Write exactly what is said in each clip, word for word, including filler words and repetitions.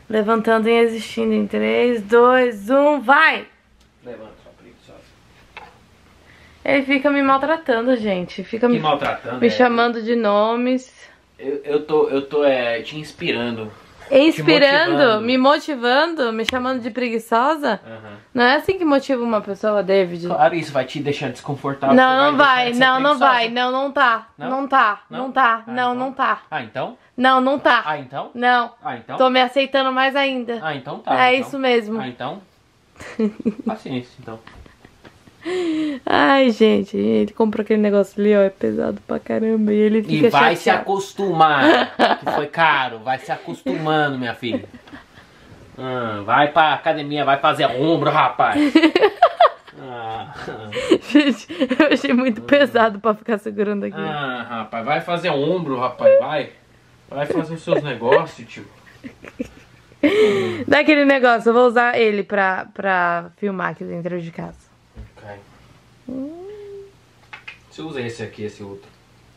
Levantando e existindo em três, dois, um, vai! Levanta, sua preguiçosa. Ele fica me maltratando, gente. Fica Que me, maltratando, me é. chamando de nomes. Eu, eu tô, eu tô é, te inspirando. Inspirando, motivando. me motivando, me chamando de preguiçosa. Uhum. Não é assim que motiva uma pessoa, David? Claro, isso vai te deixar desconfortável. Não, não vai, vai, deixar de ser não, não preguiçosa. vai, não, não tá. Não? Não tá, Não? não tá, Ah, não, então? não tá. Ah, então? Não, não tá. Ah, então? Não. Ah, então? Tô me aceitando mais ainda. Ah, então tá. É então. isso mesmo. Ah, então? Paciência, então. Ai, gente, ele comprou aquele negócio ali, ó, é pesado pra caramba. E ele fica E vai chateado. se acostumar, que foi caro. Vai se acostumando, minha filha. Hum, vai pra academia, vai fazer ombro, rapaz. Ah, Gente, eu achei muito pesado pra ficar segurando aqui. ah, rapaz, vai fazer ombro, rapaz, vai. Vai fazer os seus negócios, tio. Daquele negócio, eu vou usar ele pra, pra filmar aqui dentro de casa. Ok. Você usa esse aqui, esse outro.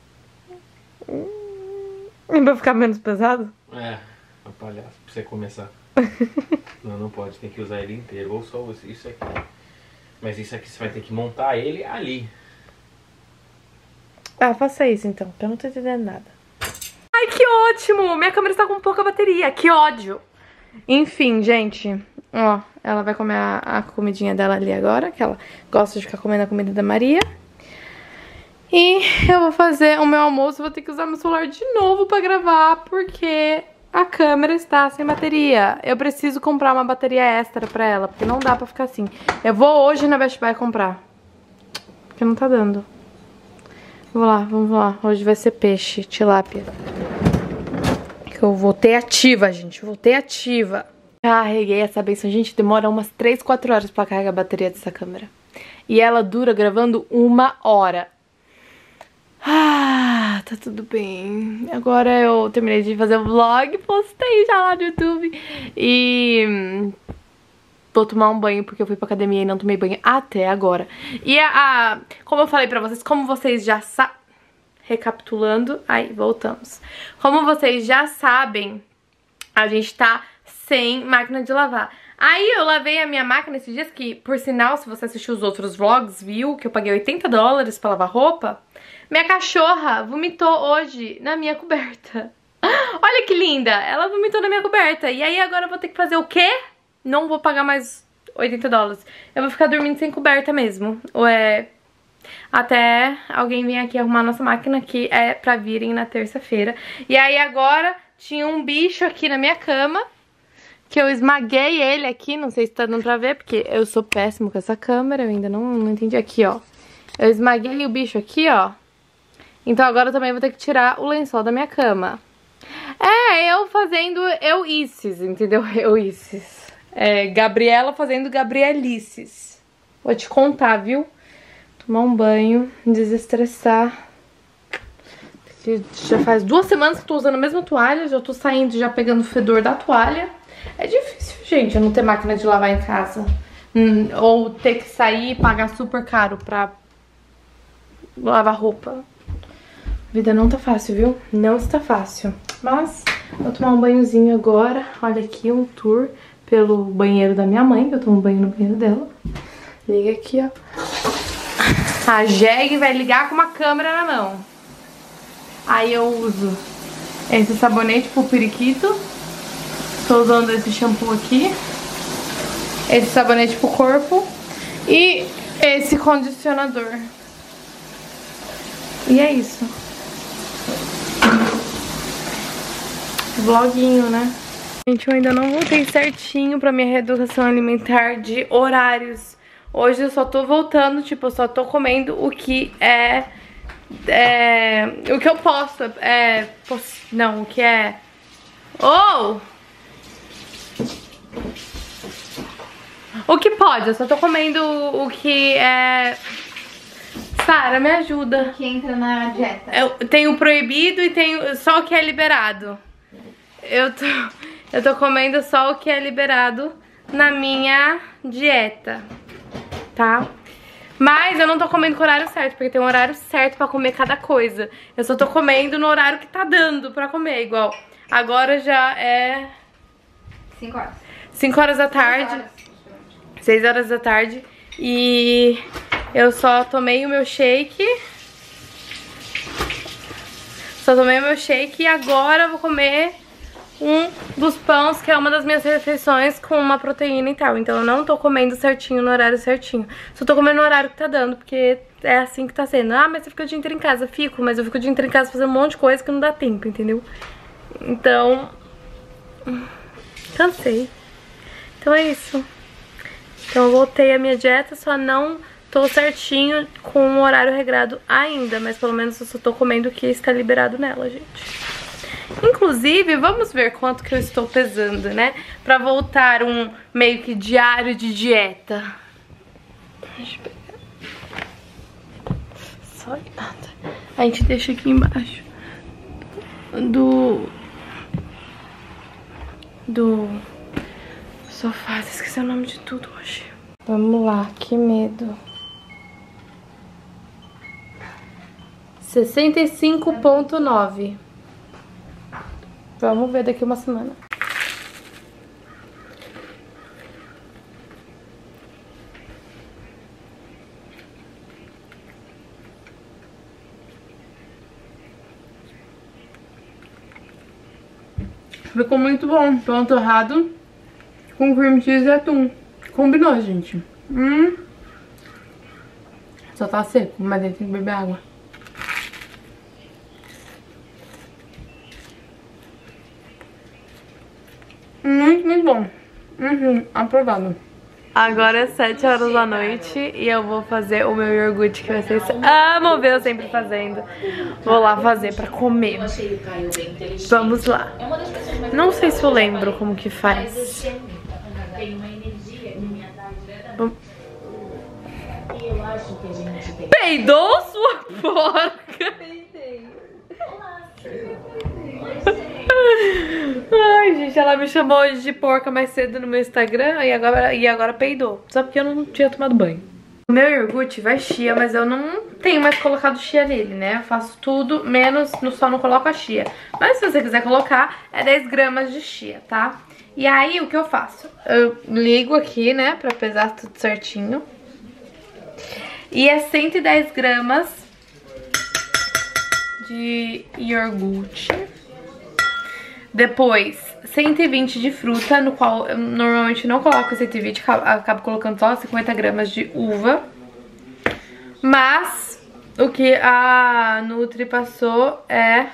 Pra ficar menos pesado? É, uma palhaça, pra você começar. Não, não pode, tem que usar ele inteiro. Ou só isso aqui. Mas isso aqui você vai ter que montar ele ali. Ah, faça isso então, que eu não tô entendendo nada. Ai, que ótimo! Minha câmera está com pouca bateria, que ódio! Enfim, gente, ó, ela vai comer a, a comidinha dela ali agora, que ela gosta de ficar comendo a comida da Maria. E eu vou fazer o meu almoço, vou ter que usar meu celular de novo pra gravar, porque a câmera está sem bateria. Eu preciso comprar uma bateria extra pra ela, porque não dá pra ficar assim. Eu vou hoje na Best Buy comprar, porque não tá dando. Vamos lá, vamos lá. Hoje vai ser peixe, tilápia. Que eu voltei ativa, gente. Voltei ativa. Carreguei essa benção. Gente, demora umas três, quatro horas pra carregar a bateria dessa câmera. E ela dura gravando uma hora. Ah, tá tudo bem. Agora eu terminei de fazer o vlog, postei já lá no YouTube. E vou tomar um banho porque eu fui pra academia e não tomei banho até agora. E a, a como eu falei pra vocês, como vocês já sabem, recapitulando, aí voltamos. Como vocês já sabem, a gente tá sem máquina de lavar. Aí eu lavei a minha máquina esses dias, que por sinal, se você assistiu os outros vlogs, viu que eu paguei oitenta dólares pra lavar roupa. Minha cachorra vomitou hoje na minha coberta. Olha que linda, ela vomitou na minha coberta. E aí agora eu vou ter que fazer o quê? Não vou pagar mais oitenta dólares. Eu vou ficar dormindo sem coberta mesmo. Ou é... até alguém vir aqui arrumar nossa máquina, que é pra virem na terça-feira. E aí agora tinha um bicho aqui na minha cama, que eu esmaguei ele aqui, não sei se tá dando pra ver, porque eu sou péssimo com essa câmera, eu ainda não, não entendi. Aqui, ó. Eu esmaguei o bicho aqui, ó. Então agora eu também vou ter que tirar o lençol da minha cama. É, eu fazendo eu-ices, entendeu? Eu-ices. É, Gabriela fazendo Gabrielices. Vou te contar, viu? Tomar um banho, desestressar. Já faz duas semanas que eu tô usando a mesma toalha, já tô saindo, já pegando o fedor da toalha. É difícil, gente, eu não ter máquina de lavar em casa. Hum, ou ter que sair e pagar super caro pra lavar roupa. A vida não tá fácil, viu? Não está fácil. Mas vou tomar um banhozinho agora. Olha aqui, um tour pelo banheiro da minha mãe, que eu tomo banho no banheiro dela. Liga aqui, ó. A Jeg vai ligar com uma câmera na mão. Aí eu uso esse sabonete pro periquito. Tô usando esse shampoo aqui. Esse sabonete pro corpo. E esse condicionador. E é isso. Vloguinho, né? Gente, eu ainda não voltei certinho pra minha reeducação alimentar de horários. Hoje eu só tô voltando, tipo, eu só tô comendo o que é... É... O que eu posso. É... Não, o que é... Oh! O que pode, eu só tô comendo o que é... Sara, me ajuda. O que entra na dieta? Eu tenho proibido e tenho só o que é liberado. Eu tô, eu tô comendo só o que é liberado na minha dieta, tá? Mas eu não tô comendo com o horário certo, porque tem um horário certo pra comer cada coisa. Eu só tô comendo no horário que tá dando pra comer, igual. Agora já é cinco horas. cinco horas da tarde. seis horas da tarde. E eu só tomei o meu shake. Só tomei o meu shake e agora eu vou comer um dos pães, que é uma das minhas refeições com uma proteína e tal. Então eu não tô comendo certinho no horário certinho. Só tô comendo no horário que tá dando, porque é assim que tá sendo. Ah, mas você fica o dia inteiro em casa. Fico, mas eu fico o dia inteiro em casa fazendo um monte de coisa que não dá tempo, entendeu? Então... cansei. Então é isso. Então eu voltei a minha dieta, só não tô certinho com o horário regrado ainda. Mas pelo menos eu só tô comendo o que está liberado nela, gente. Inclusive, vamos ver quanto que eu estou pesando, né? Pra voltar um meio que diário de dieta. Deixa eu pegar. Só nada. A gente deixa aqui embaixo. Do... Do... sofá. Esqueci o nome de tudo hoje. Vamos lá, que medo. sessenta e cinco ponto nove. Vamos ver daqui uma semana. Ficou muito bom. Pão torrado com cream cheese e atum. Combinou, gente. Hum. Só tá seco, mas ele tem que beber água. Muito, muito bom. Uhum, aprovado. Agora é sete horas da noite e eu vou fazer o meu iogurte que vocês amam ver eu sempre fazendo. Vou lá fazer pra comer. Vamos lá. Não sei se eu lembro como que faz. Peidou, sua porca? Ai, gente, ela me chamou hoje de porca mais cedo no meu Instagram e agora, e agora peidou. Só porque eu não tinha tomado banho. O meu iogurte vai chia, mas eu não tenho mais colocado chia nele, né? Eu faço tudo, menos, só não coloco a chia. Mas se você quiser colocar, é dez gramas de chia, tá? E aí, o que eu faço? Eu ligo aqui, né, pra pesar tudo certinho. E é cento e dez gramas de iogurte. Depois, cento e vinte de fruta, no qual eu normalmente não coloco cento e vinte, acabo colocando só cinquenta gramas de uva. Mas o que a Nutri passou é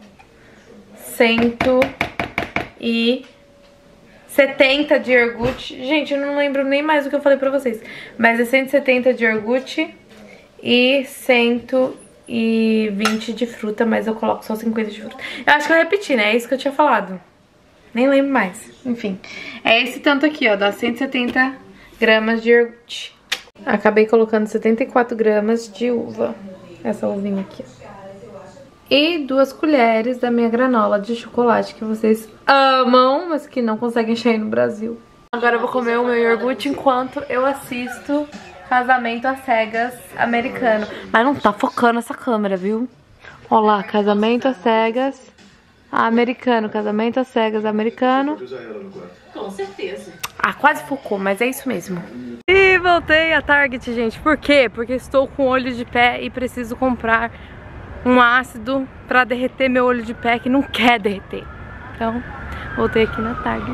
cento e setenta de iogurte. Gente, eu não lembro nem mais o que eu falei pra vocês. Mas é cento e setenta de iogurte e cento e vinte de fruta, mas eu coloco só cinquenta de fruta. Eu acho que eu repeti, né? É isso que eu tinha falado. Nem lembro mais. Enfim, é esse tanto aqui, ó. Dá cento e setenta gramas de iogurte. Acabei colocando setenta e quatro gramas de uva. Essa uvinha aqui, ó. E duas colheres da minha granola de chocolate que vocês amam, mas que não conseguem achar aí no Brasil. Agora eu vou comer o meu iogurte enquanto eu assisto Casamento às Cegas americano. Mas não tá focando essa câmera, viu? Ó lá, Casamento às Cegas americano. Casamento às Cegas americano. Com certeza. Ah, quase focou, mas é isso mesmo. E voltei a Target, gente. Por quê? Porque estou com olho de pé e preciso comprar um ácido pra derreter meu olho de pé que não quer derreter. Então, voltei aqui na Target.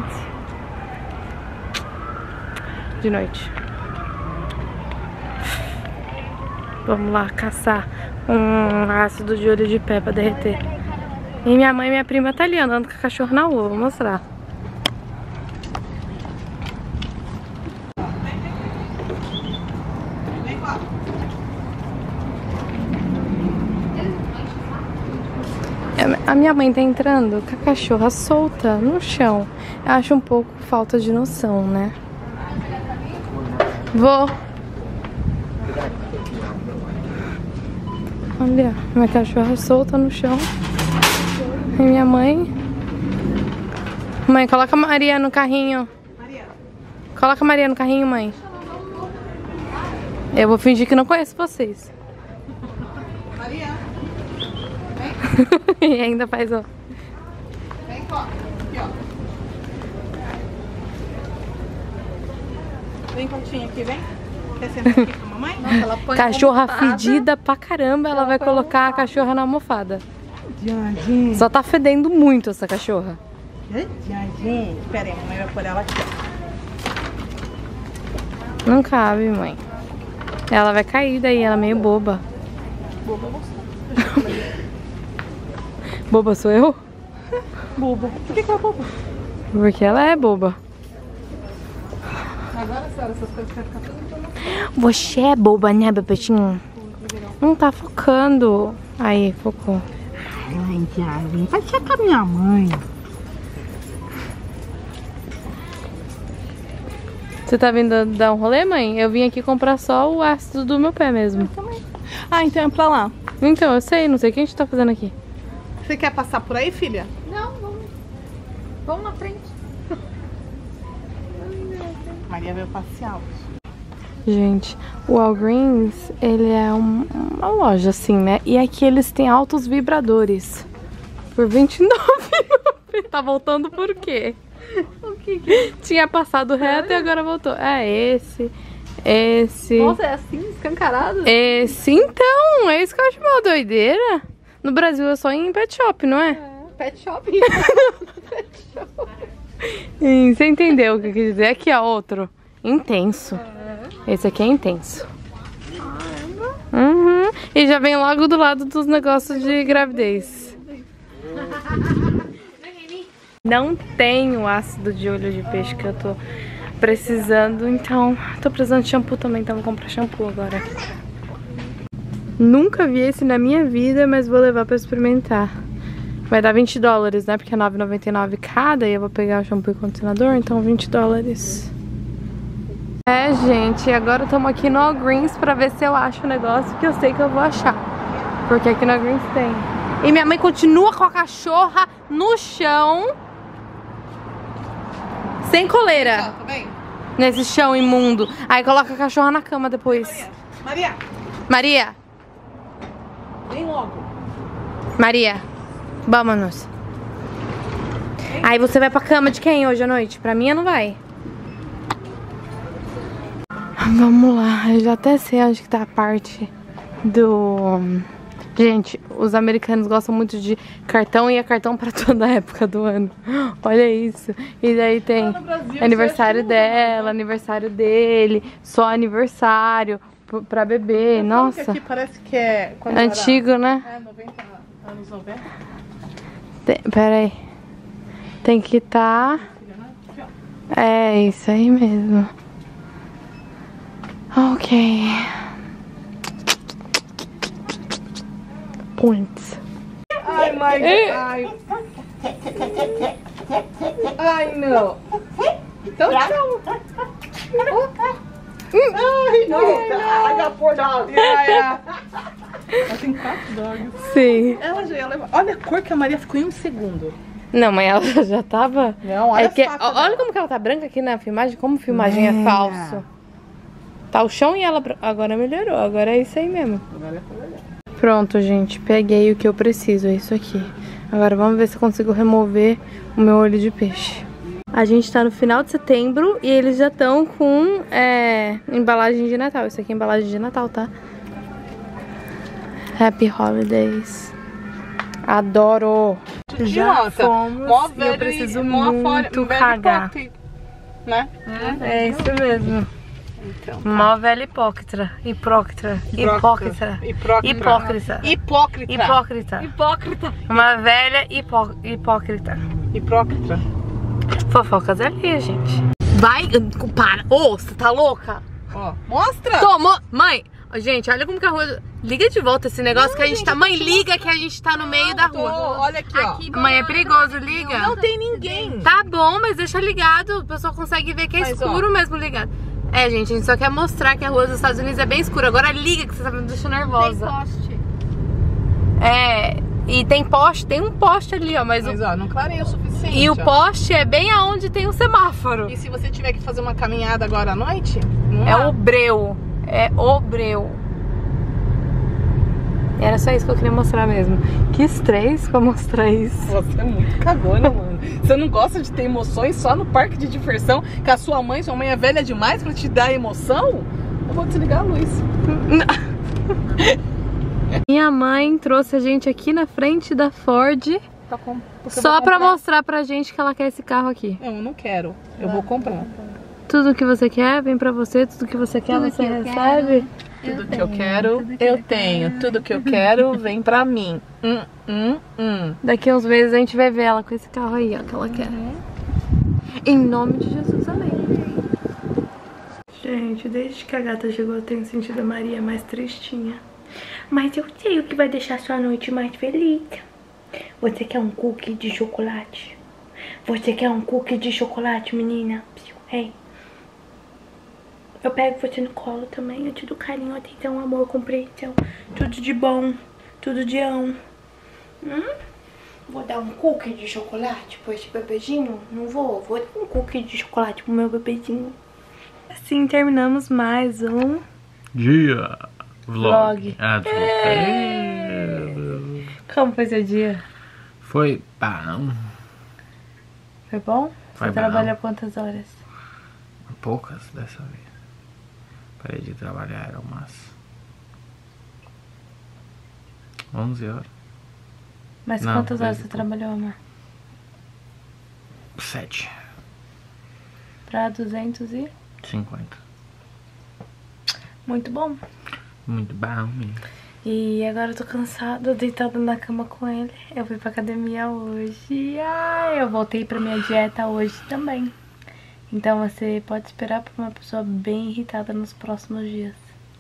De noite. Vamos lá caçar um ácido de olho de pé pra derreter. E minha mãe e minha prima tá ali andando com a cachorra na rua. Vou mostrar. A minha mãe tá entrando com a cachorra solta no chão. Eu acho um pouco falta de noção, né? Vou. Olha, minha cachorra solta no chão. E minha mãe... Mãe, coloca a Maria no carrinho. Coloca a Maria no carrinho, mãe. Eu vou fingir que não conheço vocês. Maria. E ainda faz, ó. Vem, ó. Aqui, ó. Vem, Patinha, aqui, vem. Quer sentar aqui com a mamãe? Nossa, ela põe Cachorra fedida pra caramba, ela vai colocar a cachorra na almofada. Gente. Só tá fedendo muito essa cachorra. Gente, pera aí, a mamãe vai pôr ela aqui. Não cabe, mãe. Ela vai cair daí, ela é meio boba. Boba você. Boba sou eu? Boba. Por que que é boba? Porque ela é boba. Agora, senhora, essas coisas vai ficar tudo. Você é boba, né, bebetinho? Não tá focando. Aí, focou. Ai, Diarinha, vai checar minha mãe. Você tá vindo dar um rolê, mãe? Eu vim aqui comprar só o ácido do meu pé mesmo. Ah, então é pra lá. Então, eu sei, não sei o que a gente tá fazendo aqui. Você quer passar por aí, filha? Não, vamos. Vamos na frente. Maria veio passear hoje. Gente, o Walgreens, ele é um- uma loja assim, né? E aqui eles têm altos vibradores. Por vinte e nove reais. Tá voltando por quê? O que que Tinha passado reto e agora voltou. É esse, esse, Nossa, é assim, escancarado? esse. Então, é isso que eu acho uma doideira. No Brasil é só em pet shop, não é? É, pet shop. Pet shop. Sim, você entendeu o que eu quis dizer? Aqui, ó, outro. Intenso. Esse aqui é intenso. Uhum. E já vem logo do lado dos negócios de gravidez. Não tenho ácido de olho de peixe que eu tô precisando, então tô precisando de shampoo também, então vou comprar shampoo agora. Nunca vi esse na minha vida, mas vou levar pra experimentar. Vai dar vinte dólares, né? Porque é nove e noventa e nove cada e eu vou pegar o shampoo e condicionador, então vinte dólares. É, gente, agora estamos aqui no Walgreens pra ver se eu acho o negócio que eu sei que eu vou achar. Porque aqui no Walgreens tem. E minha mãe continua com a cachorra no chão. Sem coleira. Tá bem? Nesse chão imundo. Aí coloca a cachorra na cama depois. Maria, Maria, vem logo. Maria, vamos. Aí você vai pra cama de quem hoje à noite? Pra mim não vai. Vamos lá, eu já até sei onde que tá a parte do... Gente, os americanos gostam muito de cartão e é cartão pra toda a época do ano. Olha isso. E daí tem Brasil, aniversário você acha que dela, aniversário dele, só aniversário pra bebê. Nossa, Aqui parece que é... quando antigo, né? Era, é, noventa, anos noventa. Tem, pera aí. Tem que tá... É, isso aí mesmo. Ok. Points. Ai, mãe, ai. Ai, não. Então, tchau. Ai, não. I got four dogs. Yeah, yeah. Ela tem quatro dogs. Sim. Ela já ia levar. Olha a cor que a Maria ficou em um segundo. Não, mas ela já tava... Não, olha é que, as patas olha dela. como que ela tá branca aqui na filmagem. Como filmagem é, É. falso. Tá o chão e ela... bran- Agora melhorou. Agora é isso aí mesmo. Agora é melhor. Pronto, gente. Peguei o que eu preciso. É isso aqui. Agora vamos ver se eu consigo remover o meu olho de peixe. A gente tá no final de setembro e eles já estão com é, embalagem de Natal. Isso aqui é embalagem de Natal, tá? Happy Holidays. Adoro. Já Idiota. fomos Mó e eu velho preciso e mó muito fora- velho cagar. hipócrita, né? É isso mesmo. Então. Mó velha hipócrita. Hipócrita. Hipócrita. Hipócrita. Hipócrita. Hipócrita. Hipócrita. Hipócrita. Uma velha hipó hipócrita. Hipócrita. Fofocas ali, gente. Vai, para. Ô, você tá louca? Ó, mostra. Toma, mãe. Ó, gente, olha como que a rua... Liga de volta esse negócio Não, que a gente gente, tá... eu Mãe, tô liga que a gente tá no meio da Tô, rua. olha aqui, ó. Mãe, é perigoso, liga. Não tem ninguém. Tá bom, mas deixa ligado. O pessoal consegue ver que é Mas, escuro ó. mesmo ligado. É, gente, a gente só quer mostrar que a rua dos Estados Unidos é bem escura. Agora liga que você tá me deixando nervosa. poste. É, e tem poste, tem um poste ali, ó. Mas, Mas, o... ó, não clareia o suficiente. E o ó. poste é bem aonde tem o semáforo. E se você tiver que fazer uma caminhada agora à noite? Não É dá. o breu. É o breu. Era só isso que eu queria mostrar mesmo. Que estresse pra mostrar isso. Você é muito cagona, mano. Você não gosta de ter emoções só no parque de diversão? Que a sua mãe, sua mãe é velha demais pra te dar emoção? Eu vou desligar a luz. Minha mãe trouxe a gente aqui na frente da Ford Tá com... só pra mostrar pra gente que ela quer esse carro aqui. Não, eu não quero. Eu vou comprar. Tudo que você quer vem pra você, tudo que você quer Tudo você que eu recebe. Tudo que eu quero, eu tenho. Tudo que eu quero vem pra mim. Hum, hum, hum. Daqui a uns meses a gente vai ver ela com esse carro aí, ó, que ela quer. Em nome de Jesus, amém. Gente, desde que a gata chegou eu tenho sentido a Maria mais tristinha. Mas eu sei o que vai deixar sua noite mais feliz. Você quer um cookie de chocolate? Você quer um cookie de chocolate, menina? Ei. Eu pego você no colo também, eu te dou carinho, atenção, amor, compreensão. Tudo de bom, tudo de ão. Hum? Vou dar um cookie de chocolate pro esse bebezinho? Não vou, vou dar um cookie de chocolate pro meu bebezinho. Assim terminamos mais um Dia Vlog. vlog. Ah, É. Como foi seu dia? Foi, pá, não. Foi bom? Foi Você bom. trabalhou quantas horas? Poucas dessa vez. Parei de trabalhar, era umas onze horas. Mas Não, quantas horas dez e você pouco. trabalhou, amor? Sete. Pra duzentos e... Cinquenta. Muito bom. Muito bom, menino. E agora eu tô cansada, deitada na cama com ele. Eu fui pra academia hoje. Ai, eu voltei pra minha dieta hoje também. Então você pode esperar por uma pessoa bem irritada nos próximos dias.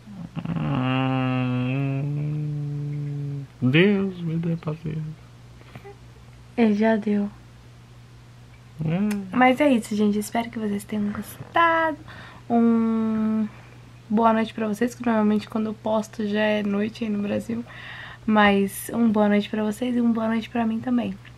Hum, Deus me dê paciência. Ele já deu. Hum. Mas é isso, gente. Espero que vocês tenham gostado. Um... Boa noite pra vocês, que normalmente quando eu posto já é noite aí no Brasil. Mas um boa noite pra vocês e um boa noite pra mim também.